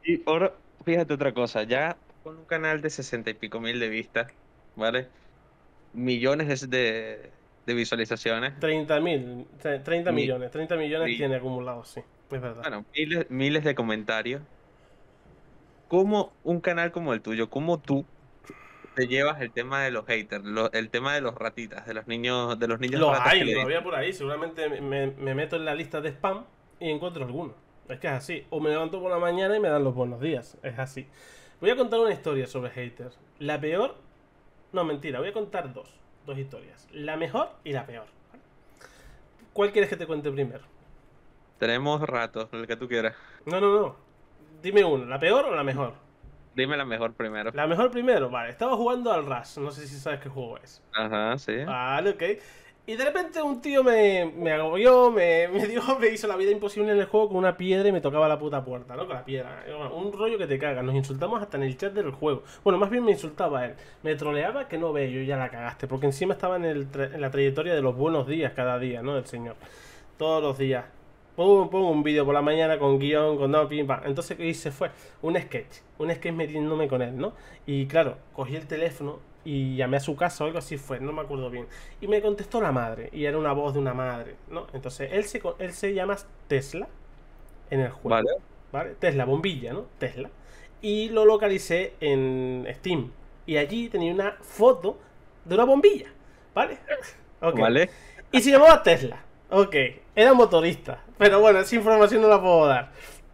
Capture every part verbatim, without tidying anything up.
Y ahora, fíjate otra cosa, ya con un canal de sesenta y pico mil de vistas, ¿vale? Millones de, de visualizaciones, treinta mil, treinta mi- millones, treinta millones mi- tiene acumulados, sí, es verdad. bueno, miles, miles de comentarios. ¿Cómo un canal como el tuyo, cómo tú te llevas el tema de los haters, lo- el tema de los ratitas, de los niños, de los niños Los ratas que hay le todavía dicen? por ahí, seguramente me, me meto en la lista de spam y encuentro alguno. Es que es así. O me levanto por la mañana y me dan los buenos días. Es así. Voy a contar una historia sobre haters. La peor. No, mentira, voy a contar dos. Dos historias. La mejor y la peor. ¿Cuál quieres que te cuente primero? Tenemos ratos, el que tú quieras. No, no, no. Dime uno, ¿la peor o la mejor? Dime la mejor primero. La mejor primero, vale. Estaba jugando al Rush. No sé si sabes qué juego es. Ajá, sí. Vale, ok. Y de repente un tío me, me agobió, me, me dio, me hizo la vida imposible en el juego con una piedra y me tocaba la puta puerta, ¿no? Con la piedra. Bueno, un rollo que te cagas. Nos insultamos hasta en el chat del juego. Bueno, más bien me insultaba él. Me troleaba que no ve, yo ya la cagaste. Porque encima estaba en, el tra- en la trayectoria de los buenos días cada día, ¿no? Del señor. Todos los días. Pongo, pongo un vídeo por la mañana con guión, con no, pim, pam. Entonces, ¿qué hice? Fue un sketch. Un sketch metiéndome con él, ¿no? Y claro, cogí el teléfono y llamé a su casa o algo así fue, no me acuerdo bien. Y me contestó la madre, y era una voz de una madre, ¿no? Entonces, él se, él se llama Tesla en el juego, Vale. ¿vale? Tesla, bombilla, ¿no? Tesla. Y lo localicé en Steam. Y allí tenía una foto de una bombilla, ¿vale? Ok. Vale. Y se llamaba Tesla. Ok. Era motorista. Pero bueno, esa información no la puedo dar.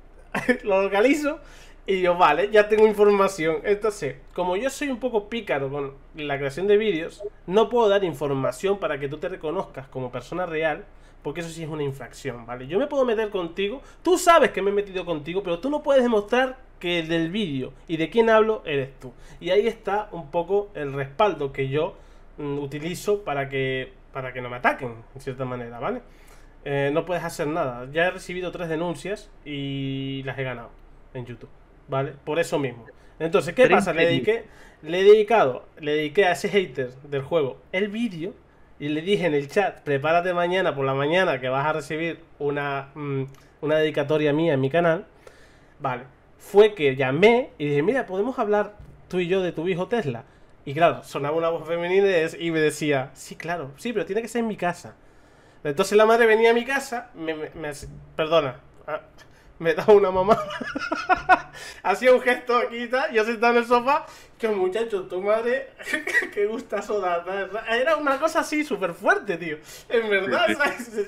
Lo localizo y yo, vale, ya tengo información. Entonces, como yo soy un poco pícaro con la creación de vídeos, no puedo dar información para que tú te reconozcas como persona real, porque eso sí es una infracción, ¿vale? Yo me puedo meter contigo, tú sabes que me he metido contigo, pero tú no puedes demostrar que del vídeo y de quién hablo eres tú. Y ahí está un poco el respaldo que yo mm, utilizo para que, para que no me ataquen, en cierta manera, ¿vale? Eh, no puedes hacer nada. Ya he recibido tres denuncias y las he ganado en YouTube, ¿vale? Por eso mismo. Entonces, ¿qué Tres pasa? Le denuncias. dediqué, le he dedicado, le dediqué a ese hater del juego el vídeo y le dije en el chat, prepárate mañana por la mañana que vas a recibir una, mm, una dedicatoria mía en mi canal, ¿vale? Fue que llamé y dije, mira, podemos hablar tú y yo de tu hijo Tesla. Y claro, sonaba una voz femenina y me decía, sí, claro, sí, pero tiene que ser en mi casa. Entonces la madre venía a mi casa, me, me, me perdona, ah, me daba una mamá, hacía un gesto aquí y tal, yo sentado en el sofá, que muchacho, tu madre, que gusta soda, era una cosa así súper fuerte, tío, en Sí, verdad, sí. ¿sabes?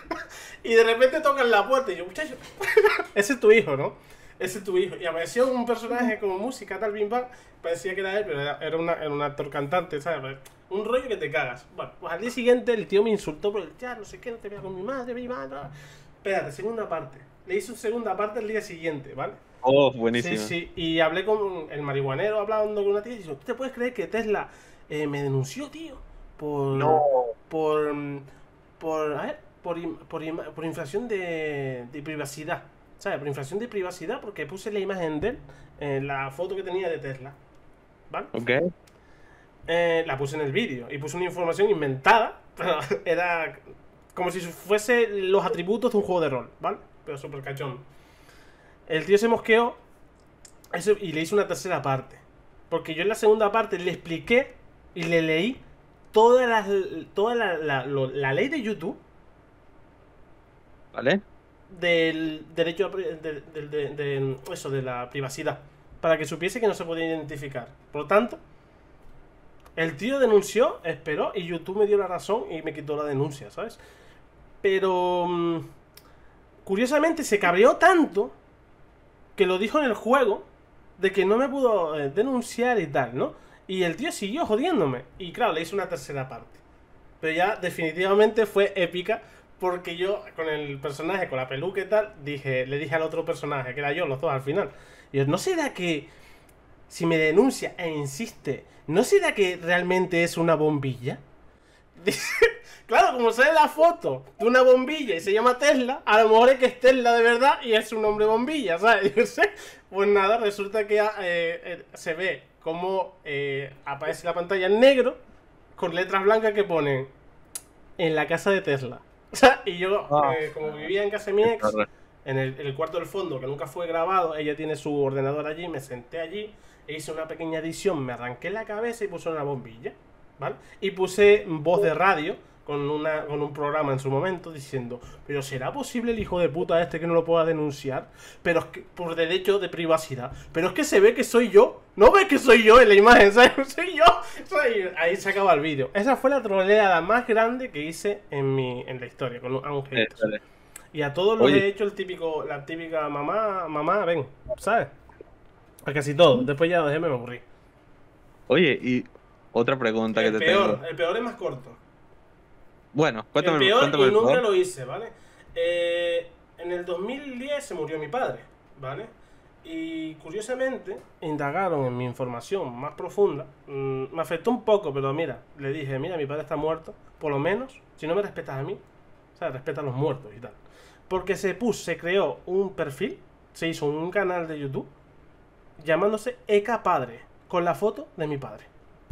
Y de repente tocan la puerta y yo, muchacho, ese es tu hijo, ¿no? Ese es tu hijo. Y apareció un personaje como música, tal, bim bam. Parecía que era él, pero era, era, una, era un actor cantante, ¿sabes? Un rollo que te cagas. Bueno, pues al día siguiente el tío me insultó por el chat, no sé qué, no te veas con mi madre, mi madre. Espérate, segunda parte. Le hice una segunda parte el día siguiente, ¿vale? Oh, Sí, buenísimo. sí. Y hablé con el marihuanero, hablando con una tía y dijo, ¿tú te puedes creer que Tesla eh, me denunció, tío? Por... No. Por... Por... A ver, por, por, por infracción de, de privacidad. ¿Sabes? Por infracción de privacidad porque puse la imagen de él en la foto que tenía de Tesla. ¿Vale? Ok. Eh, la puse en el vídeo y puse una información inventada, pero era como si fuese los atributos de un juego de rol, ¿vale? Pero súper cachón. El tío se mosqueó eso, y le hice una tercera parte. Porque yo en la segunda parte le expliqué y le leí toda la, toda la, la, lo- la ley de YouTube Vale. del derecho a pri- de, de- de- de- eso, de la privacidad. Para que supiese que no se podía identificar. Por lo tanto, el tío denunció, esperó y YouTube me dio la razón y me quitó la denuncia, ¿sabes? Pero mm, curiosamente se cabreó tanto que lo dijo en el juego de que no me pudo eh, denunciar y tal, ¿no? Y el tío siguió jodiéndome. Y claro, le hice una tercera parte. Pero ya definitivamente fue épica porque yo con el personaje, con la peluca y tal, dije, le dije al otro personaje, que era yo, los dos al final. Y yo, ¿no será que si me denuncia e insiste, ¿no será que realmente es una bombilla? Claro, como sale la foto de una bombilla y se llama Tesla, a lo mejor es que es Tesla de verdad y es un hombre bombilla, ¿sabes? Yo sé. Pues nada, resulta que eh, eh, se ve como eh, aparece la pantalla en negro con letras blancas que ponen en la casa de Tesla. O sea, y yo, Ah, eh, como vivía en casa de mi qué ex, torre. En el, en el cuarto del fondo, que nunca fue grabado, ella tiene su ordenador allí, me senté allí, e hice una pequeña edición, me arranqué la cabeza y puse una bombilla, ¿vale? Y puse voz de radio con, una, con un programa en su momento diciendo, pero ¿será posible el hijo de puta este que no lo pueda denunciar? Pero es que, por derecho de privacidad. Pero es que se ve que soy yo. ¿No ves que soy yo en la imagen? ¿Sabes? Soy yo. Soy... Ahí se acaba el vídeo. Esa fue la troleada más grande que hice en, mi, en la historia, con un, a un hater. Y a todos los he hecho el típico, la típica mamá, mamá, ven, ¿sabes? A casi todos. Después ya dejé, me aburrí. Oye, y otra pregunta el que te peor, tengo. El peor es más corto. Bueno, cuéntame el peor cuéntame y el nunca peor. lo hice, ¿vale? Eh, en el dos mil diez se murió mi padre, ¿vale? Y curiosamente indagaron en mi información más profunda. Mmm, me afectó un poco, pero mira, le dije, mira, mi padre está muerto. Por lo menos, si no me respetas a mí, o sea, respeta a los muertos y tal. Porque se puso, se creó un perfil, se hizo un canal de YouTube llamándose Eka Padre, con la foto de mi padre.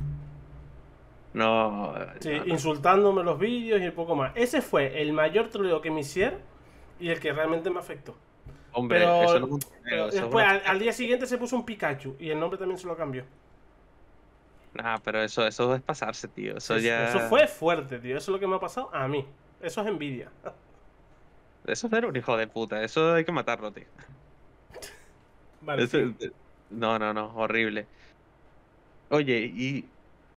No, sí, no, no. Insultándome los vídeos y un poco más. Ese fue el mayor troleo que me hicieron y el que realmente me afectó. Hombre, pero, eso no es un pero troleo, eso después, es al, una... al día siguiente se puso un Pikachu y el nombre también se lo cambió. Nah, pero eso, eso es pasarse, tío. Eso Sí, ya... Eso fue fuerte, tío. Eso es lo que me ha pasado a mí. Eso es envidia. Eso es ser un hijo de puta. Eso hay que matarlo, tío. Vale, Eso- sí. No, no, no, horrible. Oye, y